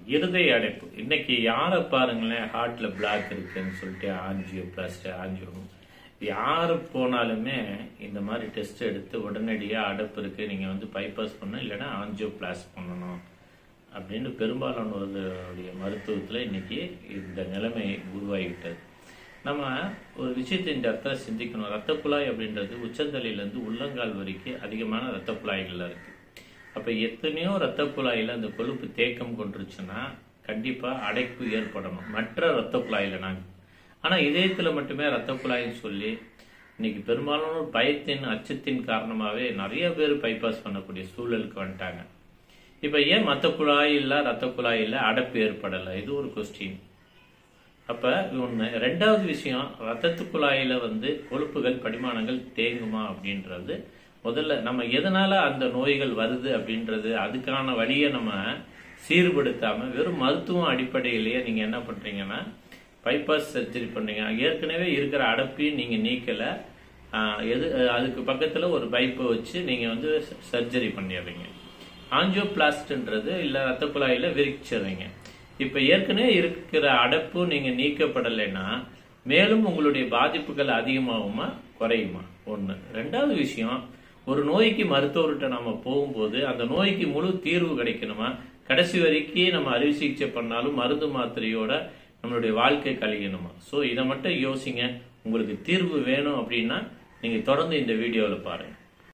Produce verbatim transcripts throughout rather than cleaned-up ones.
இருதய அடைப்பு இன்னைக்கு யாரை பாருங்களேன், ஹார்ட்ல பிளாக் இருக்குன்னு சொல்லிட்டு ஆஞ்சியோ பிளாஸ்டி ஆஞ்சியோ யாரு போனாலுமே இந்த மாதிரி டெஸ்ட் எடுத்து உடனடியாக அடைப்பு இருக்கு, நீங்க வந்து பைபாஸ் பண்ணணும் இல்லைன்னா ஆஞ்சியோ பிளாஸ் பண்ணணும் அப்படின்னு பெரும்பாலானோருடைய மருத்துவத்தில் இன்னைக்கு இந்த நிலைமை உருவாகிவிட்டது. நம்ம ஒரு விஷயத்தை இந்த இடத்துல சிந்திக்கணும். ரத்த குழாய் அப்படின்றது உச்சந்தலையிலேருந்து உள்ளங்கால் வரைக்கும் அதிகமான ரத்த குழாய்கள்ல இருக்கு. அப்ப எத்தனையோ ரத்த குழாயில அந்த கொழுப்பு தேக்கம் கொண்டுருச்சுன்னா கண்டிப்பா அடைப்பு ஏற்படணும் மற்ற ரத்த குழாயில. நாங்க ஆனா இதயத்துல மட்டுமே ரத்த குழாயின்னு சொல்லி இன்னைக்கு பெரும்பாலான பயத்தின் அச்சத்தின் காரணமாவே நிறைய பேர் பைபாஸ் பண்ணக்கூடிய சூழலுக்கு வந்துட்டாங்க. இப்ப ஏன் மற்ற குழாயில ரத்த குழாயில அடைப்பு ஏற்படலை? இது ஒரு கொஸ்டின். அப்ப ஒண்ணு. ரெண்டாவது விஷயம், ரத்தத்து குழாயில வந்து கொழுப்புகள் படிமானங்கள் தேங்குமா அப்படின்றது முதல்ல நம்ம எதனால அந்த நோய்கள் வருது அப்படின்றது அதுக்கான வழியை நம்ம சீர்படுத்தாம வெறும் மருத்துவம் அடிப்படையிலேயே நீங்க என்ன பண்றீங்கன்னா பைபாஸ் சர்ஜரி பண்றீங்க. ஏற்கனவே இருக்கிற அடைப்பையும் நீங்க நீக்கல, எது அதுக்கு பக்கத்துல ஒரு பைப்பை வச்சு நீங்க வந்து சர்ஜரி பண்ணிடுறீங்க. ஆஞ்சியோபிளாஸ்ட்ன்றது இல்ல ரத்த குழாயில விரிச்சிடுறீங்க. இப்ப ஏற்கனவே இருக்கிற அடைப்பு நீங்க நீக்கப்படலைன்னா மேலும் உங்களுடைய பாதிப்புகள் அதிகமாகுமா குறையுமா? ஒண்ணு. ரெண்டாவது விஷயம், ஒரு நோய்க்கு மருத்துவர்கிட்ட நம்ம போகும்போது அந்த நோய்க்கு முழு தீர்வு கிடைக்கணுமா? கடைசி வரைக்கும் நம்ம அறுவை சிகிச்சை பண்ணாலும் மருந்து மாத்திரையோட நம்மளுடைய வாழ்க்கை கழியணுமா? ஸோ இதை மட்டும் யோசிங்க. உங்களுக்கு தீர்வு வேணும் அப்படின்னா நீங்க தொடர்ந்து இந்த வீடியோவில் பாருங்க.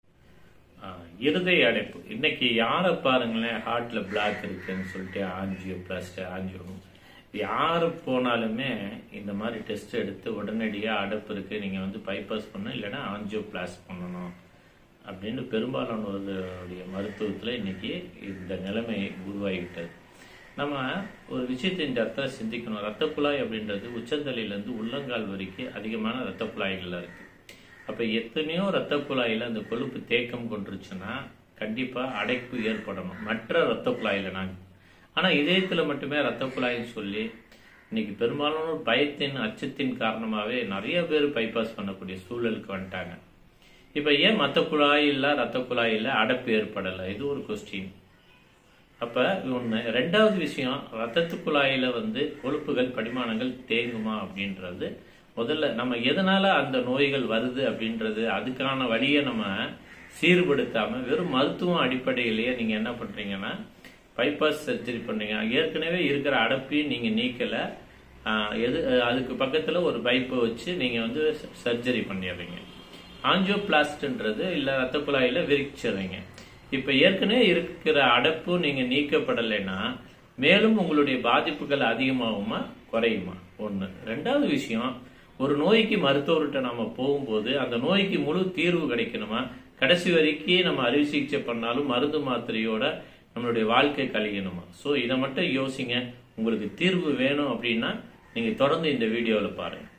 இருதய அடைப்பு இன்னைக்கு யாரை பாருங்களேன், ஹார்ட்ல பிளாக் இருக்குன்னு சொல்லிட்டு ஆஞ்சியோ பிளாஸ்டி ஆஞ்சியோ யாரு போனாலுமே இந்த மாதிரி டெஸ்ட் எடுத்து உடனடியாக அடைப்பு இருக்கு, நீங்க வந்து பைபாஸ் பண்ணணும் இல்லைன்னா ஆஞ்சியோ பிளாஸ் பண்ணணும் அப்படின்னு பெரும்பாலானோருடைய மருத்துவத்தில் இன்னைக்கு இந்த நிலைமை உருவாகிவிட்டது. நம்ம ஒரு விஷயத்தை இந்த இடத்துல சிந்திக்கணும். ரத்த குழாய் அப்படின்றது உச்சந்தலையிலேருந்து உள்ளங்கால் வரைக்கும் அதிகமான ரத்த குழாய்கள்ல இருக்கு. அப்ப எத்தனையோ ரத்த குழாயில அந்த கொழுப்பு தேக்கம் கொண்டுருச்சுன்னா கண்டிப்பா அடைப்பு ஏற்படணும் மற்ற ரத்த குழாயில. நாங்க ஆனா இதயத்துல மட்டுமே ரத்த குழாய்ன்னு சொல்லி இன்னைக்கு பெரும்பாலான பயத்தின் அச்சத்தின் காரணமாவே நிறைய பேர் பைபாஸ் பண்ணக்கூடிய சூழலுக்கு வந்துட்டாங்க. இப்ப ஏன் மற்ற குழாயில ரத்த குழாயில அடைப்பு ஏற்படலை? இது ஒரு கொஸ்டின். அப்ப ஒண்ணு. ரெண்டாவது விஷயம், ரத்தத்து குழாயில வந்து கொழுப்புகள் படிமானங்கள் தேங்குமா அப்படின்றது முதல்ல நம்ம எதனால அந்த நோய்கள் வருது அப்படின்றது அதுக்கான வழியை நம்ம சீர்படுத்தாம வெறும் மருத்துவம் அடிப்படையிலேயே நீங்க என்ன பண்றீங்கன்னா பைபாஸ் சர்ஜரி பண்றீங்க. ஏற்கனவே இருக்கிற அடைப்பையும் நீங்க நீக்கல, எது அதுக்கு பக்கத்துல ஒரு பைப்பை வச்சு நீங்க வந்து சர்ஜரி பண்ணிடுறீங்க. ஆஞ்சியோபிளாஸ்ட்ன்றது இல்ல ரத்த குழாயில விரிச்சிடுறீங்க. இப்ப ஏற்கனவே இருக்கிற அடைப்பு நீங்க நீக்கப்படலைன்னா மேலும் உங்களுடைய பாதிப்புகள் அதிகமாகுமா குறையுமா? ஒண்ணு. ரெண்டாவது விஷயம், ஒரு நோய்க்கு மருத்துவர்கிட்ட நம்ம போகும்போது அந்த நோய்க்கு முழு தீர்வு கிடைக்கணுமா? கடைசி வரைக்கும் நம்ம அறுவை சிகிச்சை பண்ணாலும் மருந்து மாத்திரையோட நம்மளுடைய வாழ்க்கை கழியணுமா? ஸோ இதை மட்டும் யோசிங்க. உங்களுக்கு தீர்வு வேணும் அப்படின்னா நீங்க தொடர்ந்து இந்த வீடியோவில் பாருங்க.